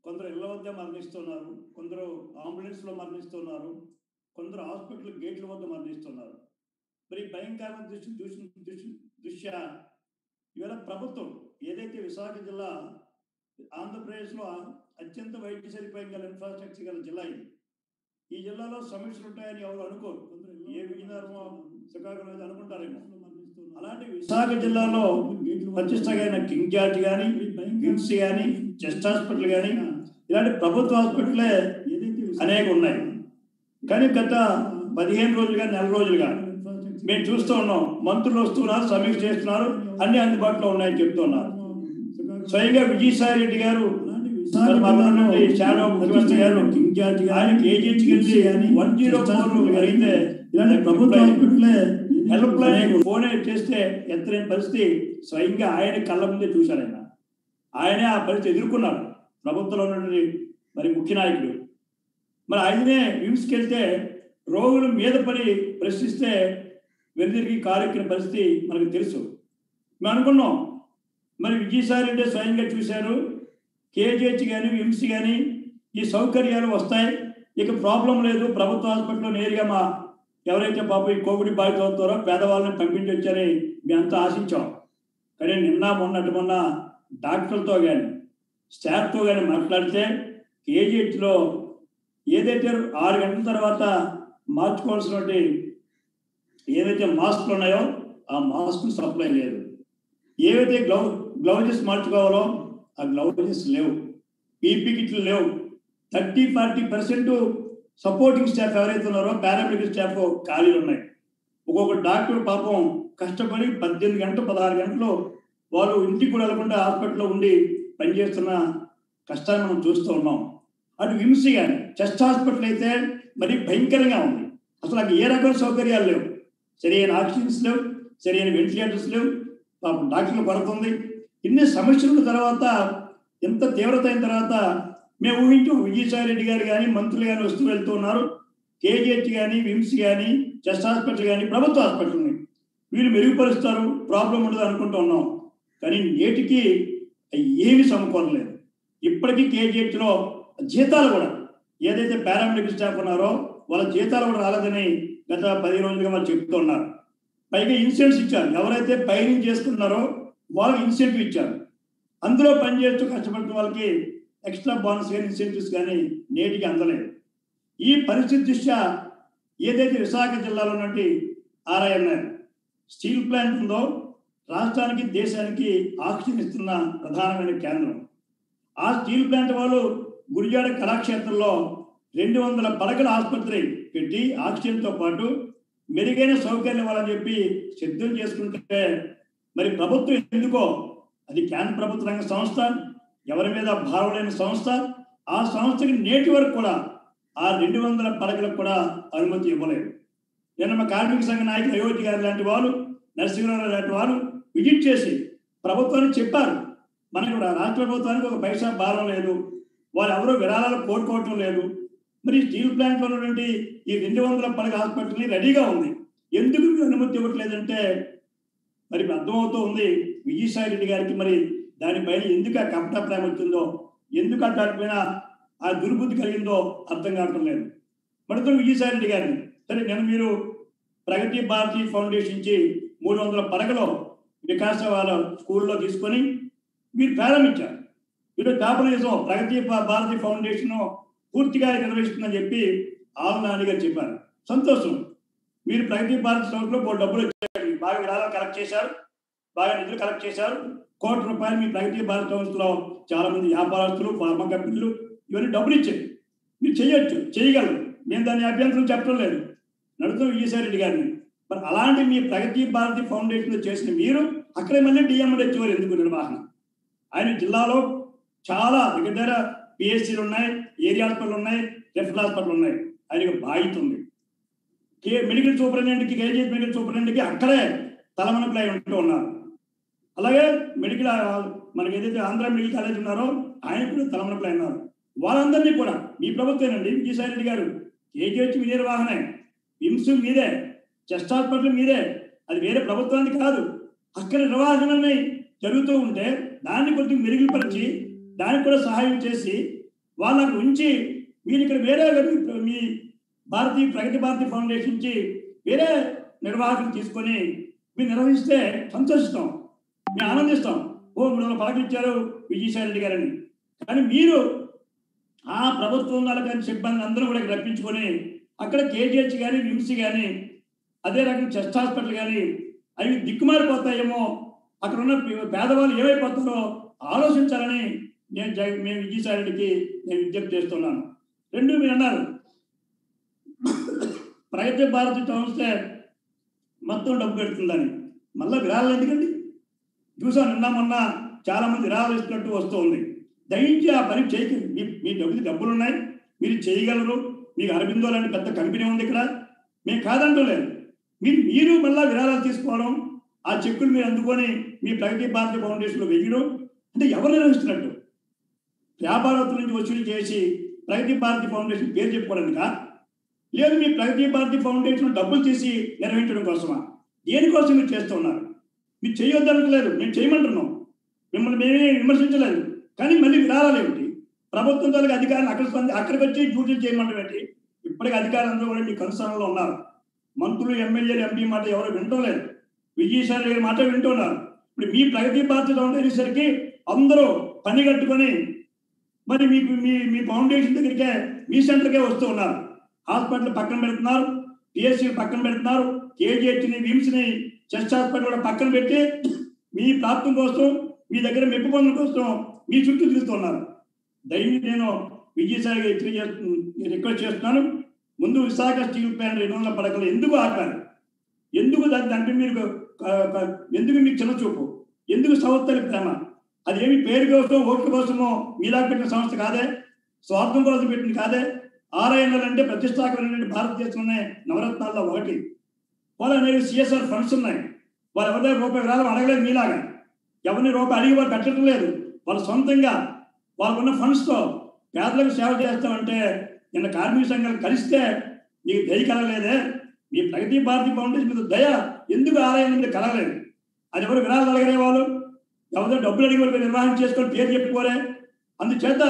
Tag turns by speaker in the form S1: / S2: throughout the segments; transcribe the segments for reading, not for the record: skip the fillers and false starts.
S1: కొందరు ఇళ్ల వద్ద మరణిస్తున్నారు, కొందరు అంబులెన్స్లో మరణిస్తున్నారు, కొందరు హాస్పిటల్ గేట్ల వద్ద మరణిస్తున్నారు. మరి భయంకరమైన దృశ్య ఇవాళ ప్రభుత్వం ఏదైతే విశాఖ జిల్లా ఆంధ్రప్రదేశ్లో అత్యంత వైద్య సదుపాయం గల ఇన్ఫ్రాస్ట్రక్చర్ గల జిల్లా ఇది. ఈ జిల్లాలో సమస్యలు ఉంటాయని ఎవరు అనుకోరు. ఏ విజయనగరం శ్రీకాకుళం అనుకుంటారేమో. అలాంటి విశాఖ జిల్లాలో ప్రతిష్టమైన కింగ్ జార్జ్ కానీ, కిమ్స్ కానీ, చెస్ట్ హాస్పిటల్ కానీ ఇలాంటి ప్రభుత్వ హాస్పిటలే అనేక ఉన్నాయి. కానీ గత 15 రోజులుగా, నెల రోజులుగా మేము చూస్తూ ఉన్నాం. మంత్రులు వస్తున్నారు, సమీక్ష చేస్తున్నారు, అన్ని అందుబాటులో ఉన్నాయని చెప్తున్నారు. స్వయంగా విజయసాయి రెడ్డి గారు, ముఖ్యమంత్రి గారు, ఆయనకి ఏజెన్సీ కలిసి 104 అయితే ఇలాంటి ప్రభుత్వ హాస్పిటలే హెల్ప్ లైన్ ఫోన్ చేస్తే ఎత్తలేని పరిస్థితి స్వయంగా ఆయన కళ్ళ ముందే చూశారు. ఆయనే ఆ పరిస్థితి ఎదుర్కొన్నారు. ప్రభుత్వంలో ఉన్నటువంటి మరి ముఖ్య నాయకుడు. మరి ఆయనే విమ్స్కి వెళ్తే రోగులు మీద పడి ప్రశ్నిస్తే వెనుదిరిగి కారెక్కిన పరిస్థితి మనకు తెలుసు. మేము అనుకున్నాం మరి విజయసాయి రెడ్డి స్వయంగా చూశారు. కేజీహెచ్ కానీ, విమ్స్ కానీ ఈ సౌకర్యాలు వస్తాయి, ఇక ప్రాబ్లం లేదు, ప్రభుత్వ హాస్పిటల్లో నేరుగా మా ఎవరైతే పాపం ఈ కోవిడ్ బాధితులు అవుతారో పేదవాళ్ళని పంపించి వచ్చారని మేమంతా ఆశించాం. కానీ మొన్న డాక్టర్లతో కానీ, స్టాఫ్తో కానీ మాట్లాడితే కేజీహెచ్లో ఏదైతే 6 గంటల తర్వాత మార్చుకోవాల్సినటువంటి ఏవైతే మాస్కులు ఉన్నాయో ఆ మాస్కులు సప్లై లేదు. ఏవైతే గ్లౌజెస్ మార్చుకోవాలో ఆ గ్లౌజెస్ లేవు, పీపీ కిట్లు లేవు. 30-40% సపోర్టింగ్ స్టాఫ్ ఎవరైతే ఉన్నారో పారామెడికల్ స్టాఫ్ ఖాళీలు ఉన్నాయి. ఒక్కొక్క డాక్టర్ పాపం కష్టపడి 18 గంటలు 16 గంటలు వాళ్ళు ఇంటికి కూడా వెళ్లకుండా హాస్పిటల్లో ఉండి పనిచేస్తున్న కష్టాన్ని మనం చూస్తూ ఉన్నాం. అటు విమ్స్ కానీ, చెస్ట్ హాస్పిటల్ అయితే మరి భయంకరంగా ఉంది. అసలు నాకు ఏ రకమైన సౌకర్యాలు లేవు, సరైన ఆక్సిజన్స్ లేవు, సరైన వెంటిలేటర్స్ లేవు, పాపం డాక్టర్లు పడుతుంది. ఇన్ని సమస్యల తర్వాత, ఎంత తీవ్రత అయిన తర్వాత మేము ఊహించాం విజయసాయి రెడ్డి గారు కానీ, మంత్రులు కానీ వస్తూ వెళ్తూ ఉన్నారు. కేజీహెచ్ కానీ, విమ్స్ కానీ, చెస్ట్ హాస్పిటల్ కానీ, ప్రభుత్వ హాస్పిటల్ని వీళ్ళు మెరుగుపరుస్తారు, ప్రాబ్లం ఉండదు అనుకుంటూ ఉన్నాం. కానీ నేటికి ఏమి సమకూరలేదు. ఇప్పటికీ కేజీహెచ్లో జీతాలు కూడా ఏదైతే పారామెడికల్ స్టాఫ్ ఉన్నారో వాళ్ళ జీతాలు కూడా రాలేదని గత 10 రోజులుగా వాళ్ళు చెప్తూ ఉన్నారు. పైగా ఇన్సెంటివ్స్ ఇచ్చారు. ఎవరైతే పైరింగ్ చేసుకుంటున్నారో వాళ్ళకి ఇన్సెంటివ్ ఇచ్చారు. అందులో పనిచేస్తూ కష్టపడుతున్న వాళ్ళకి ఎక్స్ట్రా బోనస్ కానీ, ఇన్సెంటివ్స్ కానీ నేటికి అందలేదు. ఈ పరిస్థితి దృష్ట్యా ఏదైతే విశాఖ జిల్లాలో ఉన్నటువంటి ఆర్ఐఎన్ఆర్ స్టీల్ ప్లాంట్ ఉందో రాష్ట్రానికి, దేశానికి ఆక్సిజన్ ఇస్తున్న ప్రధానమైన కేంద్రం. ఆ స్టీల్ ప్లాంట్ వాళ్ళు గురిజాడ కళాక్షేత్రంలో 200 పడకల ఆసుపత్రి పెట్టి ఆక్సిజన్తో పాటు మెరుగైన సౌకర్యం ఇవ్వాలని చెప్పి సిద్ధం చేసుకుంటే మరి ప్రభుత్వం ఎందుకో, అది కేంద్ర ప్రభుత్వ రంగ సంస్థ, ఎవరి మీద భారం లేని సంస్థ, ఆ సంస్థకి నేటి వరకు కూడా ఆ 200 పడకలకు కూడా అనుమతి ఇవ్వలేదు. నిన్న మా కార్మిక సంఘ నాయకులు అయోధ్య గారు లాంటి వాళ్ళు, నరసింహరావు లాంటి వాళ్ళు విజిట్ చేసి ప్రభుత్వానికి చెప్పారు, మనకు రాష్ట్ర ప్రభుత్వానికి ఒక పైసా భారం లేదు, వాళ్ళు ఎవరో విరాళాలు కోరుకోవటం లేదు, మరి స్టీల్ ప్లాంట్లో ఉన్నటువంటి ఈ 200 పడక హాస్పిటల్ని రెడీగా ఉంది, ఎందుకు అనుమతి ఇవ్వట్లేదంటే మరి అర్థమవుతూ ఉంది విజయసాయి రెడ్డి గారికి మరి దానిపైన ఎందుకు ఆ కపట ప్రేమ వచ్చిందో, ఎందుకు దానిపైన ఆ దుర్బుద్ధి కలిగిందో అర్థం కావటం లేదు. మరితో విజయసాయి రెడ్డి గారిని సరే నేను మీరు ప్రగతి భారతి ఫౌండేషన్ నుంచి 300 పడకలో వికాస వాళ్ళ స్కూల్లో తీసుకొని మీరు ప్రారంభించారు. ఈరోజు కాపరేసం ప్రగతి భారతి ఫౌండేషన్ పూర్తిగా నిర్వహిస్తుందని చెప్పి ఆలనాని గారు చెప్పారు. సంతోషం. మీరు ప్రగతి భారతి సంస్థలో డబ్బులు వచ్చారు, బాగా విరాళాలు కలెక్ట్ చేశారు, బాగా నిధులు కలెక్ట్ చేశారు. ₹1,00,00,000 మీ ప్రగతి భారతి సంస్థలో చాలా మంది వ్యాపారస్తులు, ఫార్మా కంపెనీలు ఇవన్నీ డబ్బులు ఇచ్చారు. మీరు చేయొచ్చు, చేయగలరు, నేను దాని అభ్యంతరం చెప్పడం లేదు. నడుతూ విజయసాయి రెడ్డి గారిని మరి అలాంటి మీ ప్రగతి భారతి ఫౌండేషన్లో చేసిన మీరు అక్కడే మళ్ళీ డిఎంఎడ్ వచ్చేవారు ఎందుకు నిర్వహణ? ఆయన జిల్లాలో చాలా దగ్గర పిహెచ్సీలు ఉన్నాయి, ఏరియా హాస్పిటల్ ఉన్నాయి, రెఫరల్ హాస్పిటల్ ఉన్నాయి. ఆయనకు బాధ్యత ఉంది. మెడికల్ సూపరింటెండెంట్కి, కేజీహెచ్ మెడికల్ సూపరింటెండెంట్కి అక్కడే తలమనకులై ఉంటూ ఉన్నారు. అలాగే మెడికల్ మనకి ఏదైతే ఆంధ్ర మెడికల్ కాలేజ్ ఉన్నారో ఆయన కూడా తలమనకులై ఉన్నారు. వాళ్ళందరినీ కూడా మీ ప్రభుత్వేనండి విజయసాయి రెడ్డి గారు, కేజీహెచ్ మీ నిర్వహణే, విమ్స్ మీదే, చెస్ట్ హాస్పిటల్ మీదే, అది వేరే ప్రభుత్వానికి కాదు. అక్కడ నిర్వహణని జరుగుతూ ఉంటే దాన్ని కొద్దిగా మెరుగుపరిచి దానికి కూడా సహాయం చేసి వాళ్ళకి ఉంచి మీరు ఇక్కడ వేరే మీ ప్రగతి భారతి ఫౌండేషన్ నుంచి వేరే నిర్వాహకులు తీసుకొని మీరు నిర్వహిస్తే సంతోషిస్తాం, మేము ఆనందిస్తాం. ఓ 300 పలకలు ఇచ్చారు విజయసాయి రెడ్డి గారని. కానీ మీరు ఆ ప్రభుత్వం కానీ సిబ్బంది అందరూ కూడా రప్పించుకొని అక్కడ కేజీహెచ్ కానీ విమ్స్ కానీ అదే రకంగా చెస్ట్ హాస్పిటల్ కానీ అవి దిక్కుమారిపోతాయేమో, అక్కడ ఉన్న పేదవాళ్ళు ఏమైపోతారో ఆలోచించాలని మేము విజయసాయి రెడ్డికి నేను విజ్ఞప్తి చేస్తున్నాను. రెండు మీరు అన్నారు ప్రగతి భారతి సంస్థ మొత్తం డబ్బు పెడుతుందని. మళ్ళీ విరాళాలు ఎందుకండి? చూసాను నిన్న మొన్న చాలా మంది విరాళాలు ఇస్తున్నట్టు వస్తూ ఉంది. దయించి ఆ పని చేయకండి. మీ డబ్బులు ఉన్నాయి, మీరు చేయగలరు. మీకు అరబిందో లాంటి పెద్ద కంపెనీ ఉంది ఇక్కడ, మేము కాదంటలేదు. మీరు మళ్ళీ విరాళాలు తీసుకోవడం, ఆ చెక్కులు మీరు అందుకొని మీ ప్రగతి భారతి ఫౌండేషన్లో వెయ్యడం అంటే ఎవరు నిర్వహిస్తున్నట్టు? వ్యాపారస్తుల నుంచి వసూలు చేసి ప్రగతి భారతి ఫౌండేషన్ పేరు చెప్పుకోవడానికా? లేదు మీ ప్రగతి భారతి ఫౌండేషన్ డబ్బులు తీసి నిర్వహించడం కోసమా? దేనికోసం మీరు చేస్తూ ఉన్నారు? మీరు చేయొద్దనట్లేదు, మేము చేయమంటున్నాం, మిమ్మల్ని మేమే విమర్శించలేదు. కానీ మళ్ళీ విరాళాలు ఏమిటి? ప్రభుత్వం తాలూకు అధికారులు అక్కడికి వచ్చి డ్యూటీలు చేయమంటాం ఏంటి? ఇప్పటికీ అధికారులందరూ కూడా మీ కన్సర్న్లో ఉన్నారు. మంత్రులు, ఎమ్మెల్యేలు, ఎంపీ మాట ఎవరు వింటం లేదు, విజయసాయి గారి మాట వింటున్నారు. ఇప్పుడు మీ ప్రగతి బాధ్యత ఉండేసరికి అందరూ పని కట్టుకొని మరి మీకు మీ ఫౌండేషన్ దగ్గరికే, మీ సెంటర్కే వస్తూ ఉన్నారు. హాస్పిటల్ పక్కన పెడుతున్నారు, పిఎస్సీ పక్కన పెడుతున్నారు, కేజీహెచ్ని, విమ్స్ని, చెస్ట్ హాస్పిటల్ కూడా పక్కన పెట్టి మీ ప్రాప్తం కోసం, మీ దగ్గర మెప్పు పనుల కోసం మీ చుట్టూ తిరుగుతున్నారు. దయచేసి నేను విజయసాయి రిక్వెస్ట్ చేస్తున్నాను. ముందు విశాఖ స్టీల్ ప్లాంట్ 200 పడకలు ఎందుకు ఆపారు? ఎందుకు దాంట్లో మీరు ఎందుకు మీకు చిన్న చూపు? ఎందుకు సంస్థల ప్రేమ? అదేమి పేరు కోసం, ఓట్ల కోసమో మీలా పెట్టిన సంస్థ కాదే, స్వార్థం కోసం పెట్టింది కాదే. ఆర్ఐఎన్ఎల్ అంటే ప్రతిష్టాకమైన భారతదేశంలోనే నవరత్నాల్లో ఒకటి. వాళ్ళు అనేవి సిఎస్ఆర్ ఫండ్స్ ఉన్నాయి. వాళ్ళు ఎవరి రూపాయి విరాళం అడగలేదు మీలాగా. ఎవరిని రూపాయి అడిగి వాళ్ళు పెట్టడం లేదు. వాళ్ళు సొంతంగా వాళ్ళకున్న ఫండ్స్తో పేదలకు సేవ చేస్తామంటే నిన్న కార్మిక సంఘాలు కలిస్తే నీకు దయ కలగలేదే? మీ ప్రగతి భారతి ఫౌండేషన్ మీద దయ ఎందుకు ఆలయం మీద కలగలేదు? అది ఎవరు విరాళాలు అడిగే వాళ్ళు, ఎవరితో డబ్బులు అడిగి వాళ్ళు నిర్వహణ చేసుకొని పేరు చెప్పుకోరే. అందుచేత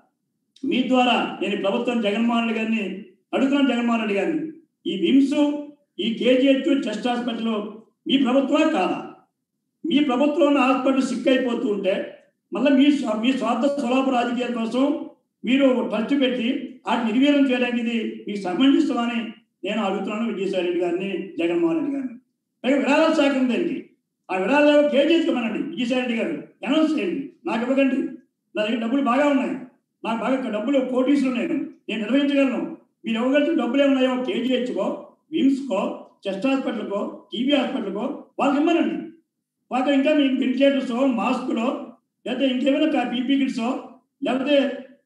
S1: మీ ద్వారా నేను ప్రభుత్వం జగన్మోహన్ రెడ్డి గారిని అడుగుతున్నాను. జగన్మోహన్ రెడ్డి గారిని, ఈ విమ్స్, ఈ కేజీహెచ్, చెస్ట్ హాస్పిటల్ మీ ప్రభుత్వమే కాదా? మీ ప్రభుత్వంలో ఉన్న హాస్పిటల్ సిక్ అయిపోతూ ఉంటే మళ్ళీ మీ స్వార్థ స్వలాభ రాజకీయాల కోసం మీరు ట్రస్ట్ పెట్టి వాటిని నిర్వీర్యం చేయడానికి ఇది మీకు సమంజసమని నేను అడుగుతున్నాను విజయసాయి రెడ్డి గారిని, జగన్మోహన్ రెడ్డి గారిని. పైగా విరాళాల శాఖ ఉందండి, ఆ విరాళాలు కేజీహెచ్మనండి. విజయసాయి రెడ్డి గారు అనౌన్స్ చేయండి, నాకు ఇవ్వకండి, నా దగ్గర డబ్బులు బాగా ఉన్నాయి, నాకు బాగా డబ్బులు కోటీసులు నేను నిర్వహించగలను. మీరు ఇవ్వగలిగిన డబ్బులు ఏమున్నాయో కేజీహెచ్కో, విమ్స్కో, చెస్ట్ హాస్పిటల్కో, టీబీ హాస్పిటల్కో వాళ్ళకి ఇవ్వనండి. వాళ్ళకి ఇంకా మీ వెంటిలేటర్సో, మాస్కులో, లేకపోతే ఇంకేమైనా పీపీ కిట్సో, లేకపోతే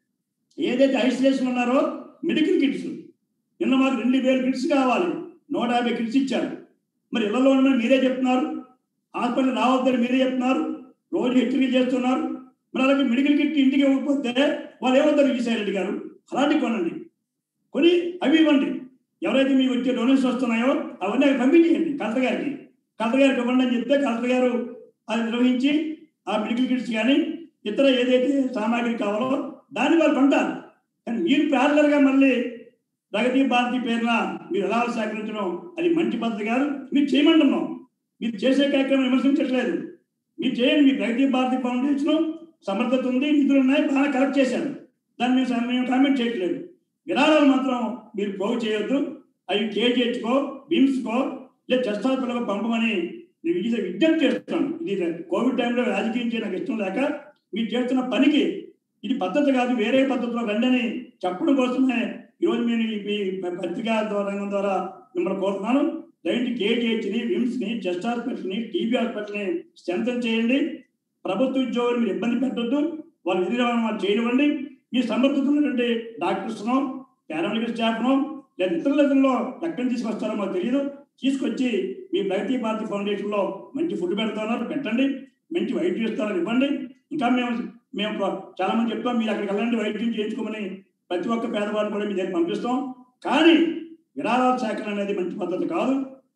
S1: ఏదైతే ఐసోలేషన్ ఉన్నారో మెడికల్ కిట్స్. నిన్న మాకు 2000 కిట్స్ కావాలి, 150 కిట్స్ ఇచ్చారు. మరి ఇళ్లలో ఉన్న మీరే చెప్తున్నారు, హాస్పిటల్ రావద్దని మీరే చెప్తున్నారు, రోజు హెచ్చరిక చేస్తున్నారు. మరి అలాగే మెడికల్ కిట్ ఇంటికి ఇవ్వకపోతే వాళ్ళు ఏమవుతారు? విజయసాయి రెడ్డి గారు అలాంటివి కొనండి, కొని అవి ఇవ్వండి. ఎవరైతే మీకు వచ్చే డొనేషన్స్ వస్తున్నాయో అవన్నీ అవి పంపించేయండి కలెక్టర్ గారికి. కలెక్టర్ గారికి ఇవ్వండి అని చెప్తే కలెక్టర్ గారు అది నిర్వహించి ఆ మెడికల్ కిట్స్ కానీ ఇతర ఏదైతే సామాగ్రి కావాలో దాన్ని వాళ్ళు కొంటారు. కానీ మీరు ప్యారలర్గా మళ్ళీ ప్రగతి భారతి పేరున మీరు ఎలా సేకరించడం అది మంచి పద్ధతి కాదు. మీరు చేయమంటున్నాం, మీరు చేసే కార్యక్రమం విమర్శించట్లేదు, మీరు చేయండి. మీ ప్రగతి భారతి ఫౌండేషన్ సమర్థత ఉంది, నిధులు ఉన్నాయి, బాగా కలెక్ట్ చేశారు, దాన్ని మేము కామెంట్ చేయట్లేదు. విరాళాలు మాత్రం మీరు పోగు చేయొద్దు. అవి కేజీహెచ్కో, బిమ్స్కో, లేదా చెస్ట్ హాస్పిటల్కో పంపమని నేను విజ్ఞప్తి చేస్తున్నాను. ఇది కోవిడ్ టైంలో రాజకీయం చేయడం నాకు ఇష్టం లేక మీరు చేస్తున్న పనికి ఇది పద్ధతి కాదు, వేరే పద్ధతిలో రండి చెప్పడం కోసమే ఈరోజు నేను ఈ పత్రికా రంగం ద్వారా మిమ్మల్ని కోరుతున్నాను. దయచేసి కేజీహెచ్ని, విమ్స్ని, చెస్ట్ హాస్పిటల్ని, టీబీ హాస్పిటల్ని స్ట్రెంథన్ చేయండి. ప్రభుత్వ ఉద్యోగులు మీరు ఇబ్బంది పెట్టద్దు, వాళ్ళు ఎదురు చేయనివ్వండి. మీ సమర్థత ఉన్నటువంటి డాక్టర్స్నో, పారామెడికల్ స్టాఫ్నో లేదా ఇతరులలో ఎక్కడి తీసుకొస్తారో మాకు తెలియదు, తీసుకొచ్చి మీ ప్రగతి భారతి ఫౌండేషన్లో మంచి ఫుడ్ పెడుతున్నారు, పెట్టండి. మంచి వైద్యం ఇస్తున్నారు, ఇవ్వండి. ఇంకా మేము చాలా మంది చెప్తాం, మీరు అక్కడికి వెళ్ళండి వైద్యం చేయించుకోమని. ప్రతి ఒక్క పేదవాడిని కూడా మీ దగ్గర పంపిస్తాం. కానీ విరాళాల సేకరణ అనేది మంచి పద్ధతి కాదు.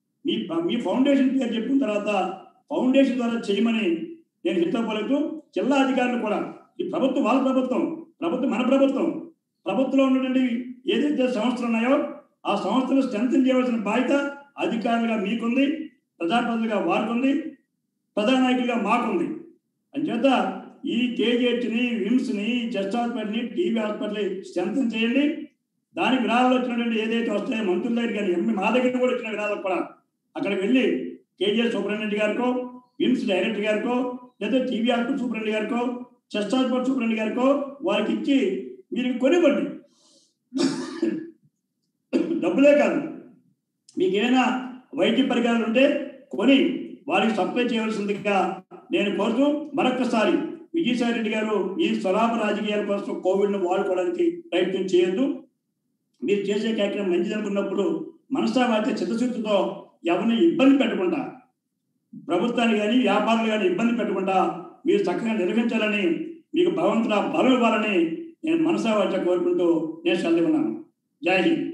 S1: మీ ఫౌండేషన్ పేరు చెప్పిన తర్వాత ఫౌండేషన్ ద్వారా చేయమని నేను హితపలుతూ జిల్లా అధికారులు కూడా, ఈ ప్రభుత్వం వాళ్ళ ప్రభుత్వం, మన ప్రభుత్వం, ప్రభుత్వంలో ఉన్నటువంటి ఏదైతే సంస్థలు ఉన్నాయో ఆ సంస్థలు స్ట్రెంథెన్ చేయవలసిన బాధ్యత అధికారులుగా మీకుంది, ప్రజాప్రతినిధులుగా వారికి ఉంది, ప్రధానాయకులుగా మాకుంది. అంచేత ఈ కేజీహెచ్ని, విమ్స్ని, చెస్ట్ హాస్పిటల్ని, టీవీ హాస్పిటల్ స్ట్రెంథెన్ చేయండి. దానికి విరాళాలు వచ్చినటువంటి ఏదైతే వస్తాయో మంత్రుల దగ్గర కానీ మా దగ్గర కూడా వచ్చిన విరాళాలు కూడా అక్కడికి వెళ్ళి కేజీహెచ్ సూపరింటెండెంట్ గారికో, విమ్స్ డైరెక్టర్ గారికో, లేదా టీవీ హాస్పిటల్ సూపరింటెండెంట్ గారికో, చెస్ట్ హాస్పిటల్ సూపరింటెండెంట్ గారికో వారికి ఇచ్చి మీరు కొనివ్వండి. డబ్బులే కాదు, మీకు ఏమైనా వైద్య పరికరాలు ఉంటే కొని వారికి సప్లై చేయవలసిందిగా నేను కోరుతూ మరొక్కసారి విజయసాయి రెడ్డి గారు ఈ స్వలాభ రాజకీయాల కోసం కోవిడ్ను వాడుకోవడానికి ప్రయత్నం చేయొద్దు. మీరు చేసే కార్యక్రమం మంచిది అనుకున్నప్పుడు మనసావాచ్య చిత్తశుద్ధితో ఎవరిని ఇబ్బంది పెట్టకుండా, ప్రభుత్వాన్ని కానీ వ్యాపారులు కానీ ఇబ్బంది పెట్టకుండా మీరు చక్కగా నిర్వహించాలని, మీకు భగవంతుడు బలం ఇవ్వాలని నేను మనసావాచ్య కోరుకుంటూ నేను సెలవు ఉన్నాను. జై హింద్.